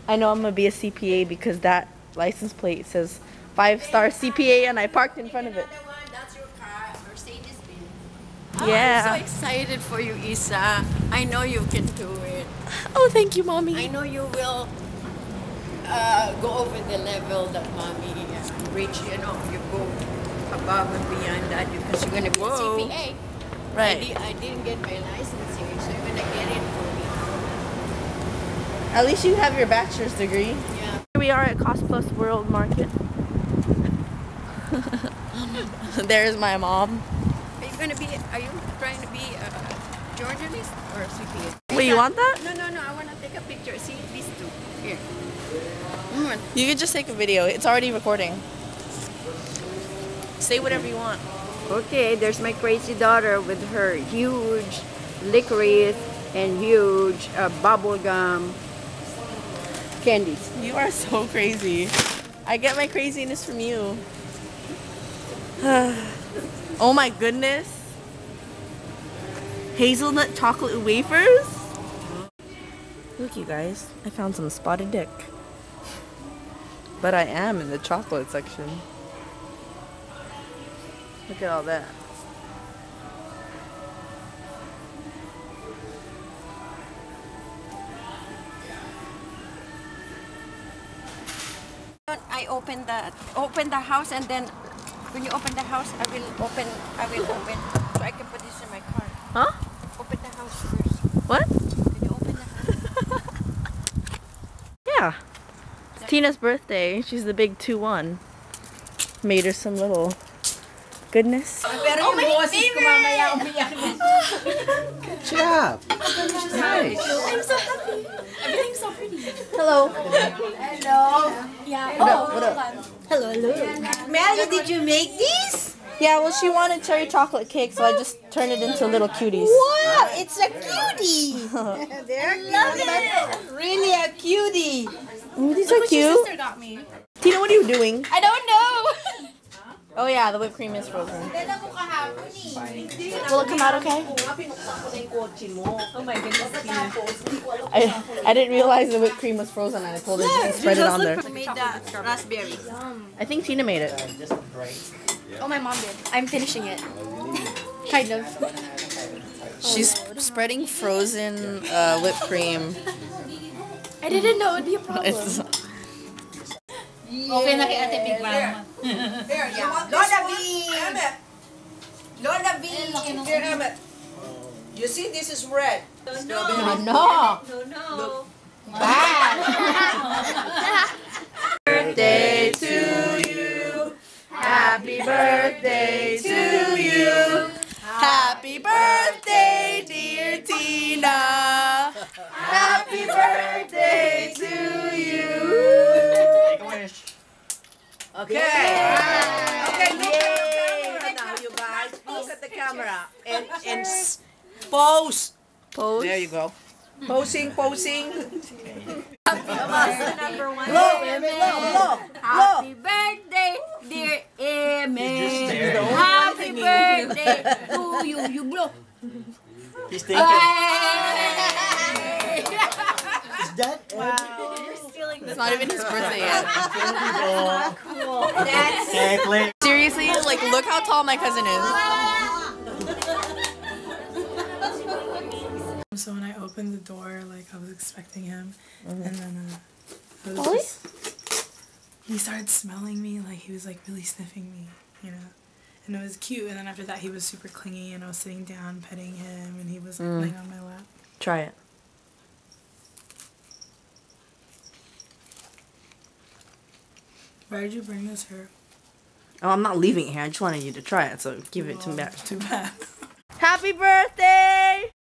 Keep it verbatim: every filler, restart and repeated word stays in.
I know I'm gonna be a C P A because that license plate says five star C P A and I parked in front of it. That's your car, Mercedes-Benz. Yeah. Oh, I'm so excited for you, Isa. I know you can do it. Oh, thank you, Mommy. I know you will uh, go over the level that Mommy reached. You know, you go above and beyond that because you're gonna be Whoa. a C P A. Right. I, di I didn't get my license here, so you're gonna get it for me. At least you have your bachelor's degree. Yeah. Here we are at Cost Plus World Market. There's my mom. Are you gonna be? Are you trying to be a journalist or a C P A? Wait, you want that? No, no, no. I want to take a picture. See these two here. Mm. You could just take a video. It's already recording. Say whatever you want. Okay, there's my crazy daughter with her huge licorice and huge uh, bubble gum candies. You are so crazy. I get my craziness from you. Oh my goodness. Hazelnut chocolate wafers? Look, you guys. I found some spotted dick. But I am in the chocolate section. Look at all that. I open the open the house, and then when you open the house, I will open. I will open so I can put this in my car. Huh? Open the house first. What? Can you open the house? Yeah. It's Tina's birthday. She's the big two one. Made her some little goodness. Oh, my favorite! Good job. Nice. I'm so happy. Everything's so pretty. Hello. Hello. Yeah. What oh, up? What up? Hello, hello. Melly, did you make these? Yeah, well, she wanted cherry chocolate cake, so I just turned it into little cuties. Wow, it's a cutie. They're love it. Really a cutie. Ooh, these Look are what your cute. sister got me. Tina, what are you doing? I don't know. Oh yeah, the whipped cream is frozen. Will it come out okay? Oh my goodness. I, I didn't realize the whipped cream was frozen and I told her to spread it on there. Who made that raspberry? I think Tina made it. Oh, my mom did. I'm finishing it. Kind of. She's spreading frozen uh, whipped cream. I didn't know it would be a problem. It's, Okay na kay Ate Big Mama. There, yeah. Lola B. Lola B. Here, Emmett. You see, this is red. no. No, no. Bad. Birthday to you. Happy birthday to you. Happy birthday, dear Tina. Happy birthday to you. Okay. Okay, look at the camera now, you guys. Look at the camera. And, and s- pose. Pose. There you go. Posing, posing. Number one. Look, look, look. Happy birthday, dear Emmy. Happy birthday to you. You blow. He's thinking. Is that wow. You're stealing It's not even his birthday yet. cool. That's Seriously, like, look how tall my cousin is. So when I opened the door, like I was expecting him, mm-hmm. and then uh, I was Ollie? just, he started smelling me, like he was like really sniffing me, you know, and it was cute. And then after that, he was super clingy, and I was sitting down petting him, and he was like mm. laying on my lap. Try it. Why did you bring this here? Oh, I'm not leaving it here. I just wanted you to try it, so give it to me back. Too bad. Happy birthday!